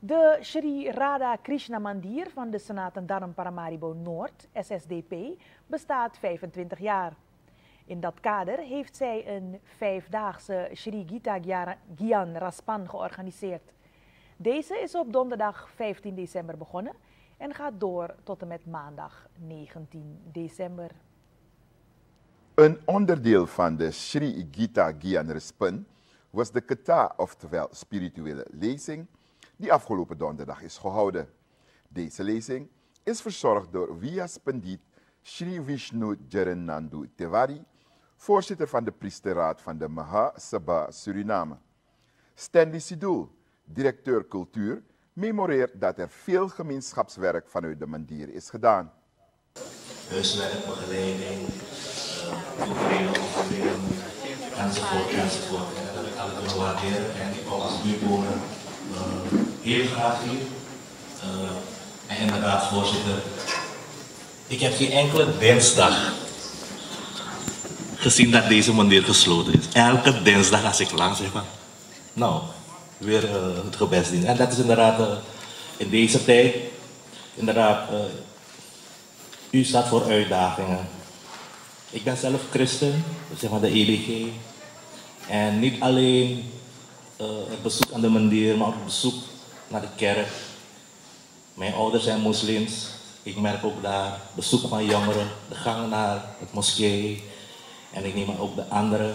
De Sri Radha Krishna Mandir van de Sanatan Dharma Paramaribo Noord, SSDP, bestaat 25 jaar. In dat kader heeft zij een 5-daagse Sri Gita Gyan Raspan georganiseerd. Deze is op donderdag 15 december begonnen en gaat door tot en met maandag 19 december. Een onderdeel van de Sri Gita Gyan Raspan was de Katha, oftewel spirituele lezing, die afgelopen donderdag is gehouden. Deze lezing is verzorgd door Vyas Pandit Sri Vishnu Jaranandu Tewari, voorzitter van de priesterraad van de Maha Sabha Suriname. Stanley Sidul, directeur cultuur, memoreert dat er veel gemeenschapswerk vanuit de Mandir is gedaan. Huiswerk, begeleiding, culturele opvoeding, enzovoort, enzovoort. En dat heb ik altijd kunnen waarderen en ik wou als buurtbewoner heel graag hier. En inderdaad, voorzitter, ik heb geen enkele dinsdag gezien dat deze Mandir gesloten is. Elke dinsdag als ik langs zeg van, nou, weer het gebedsdienst. En dat is inderdaad in deze tijd, inderdaad, u staat voor uitdagingen. Ik ben zelf christen, zeg maar de EBG. En niet alleen het bezoek aan de Mandir, maar ook het bezoek naar de kerk. Mijn ouders zijn moslims. Ik merk ook daar bezoeken van jongeren, de gangen naar het moskee. En ik neem ook de andere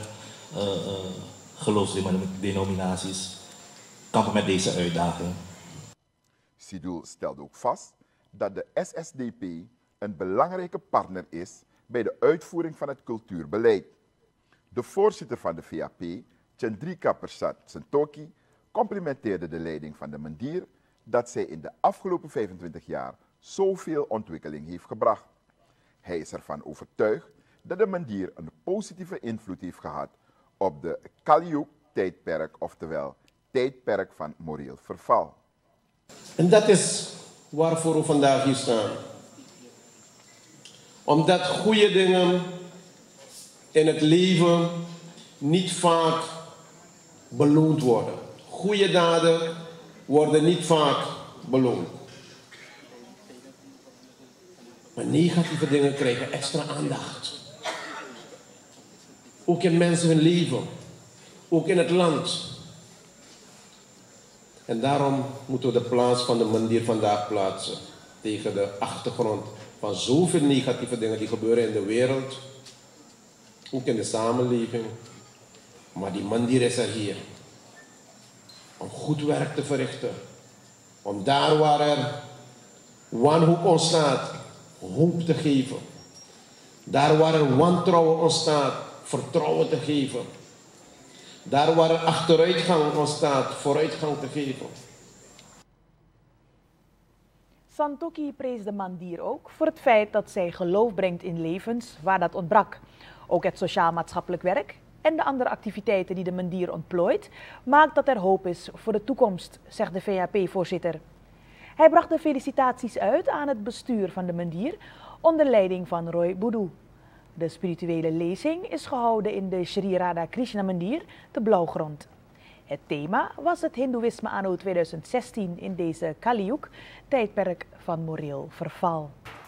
geloofsdenominaties kampen met deze uitdaging. Sidul stelde ook vast dat de SSDP een belangrijke partner is bij de uitvoering van het cultuurbeleid. De voorzitter van de VAP, Chandrika Persad Santoki, complimenteerde de leiding van de Mandir dat zij in de afgelopen 25 jaar zoveel ontwikkeling heeft gebracht. Hij is ervan overtuigd dat de Mandir een positieve invloed heeft gehad op de Kali-yuga-tijdperk, oftewel tijdperk van moreel verval. En dat is waarvoor we vandaag hier staan. Omdat goede dingen in het leven niet vaak beloond worden. Goede daden worden niet vaak beloond. Maar negatieve dingen krijgen extra aandacht. Ook in mensen hun leven. Ook in het land. En daarom moeten we de plaats van de Mandir vandaag plaatsen. Tegen de achtergrond van zoveel negatieve dingen die gebeuren in de wereld. Ook in de samenleving. Maar die Mandir is er hier. Om goed werk te verrichten. Om daar waar er wanhoop ontstaat, hoop te geven. Daar waar er wantrouwen ontstaat, vertrouwen te geven. Daar waar er achteruitgang ontstaat, vooruitgang te geven. Santoki prees de Mandir ook voor het feit dat zij geloof brengt in levens waar dat ontbrak. Ook het sociaal-maatschappelijk werk en de andere activiteiten die de Mandir ontplooit, maakt dat er hoop is voor de toekomst, zegt de VAP-voorzitter. Hij bracht de felicitaties uit aan het bestuur van de Mandir onder leiding van Roy Boudou. De spirituele lezing is gehouden in de Sri Radha Krishna Mandir, de Blauwgrond. Het thema was het Hindoeïsme anno 2016 in deze Kali-yuga, tijdperk van moreel verval.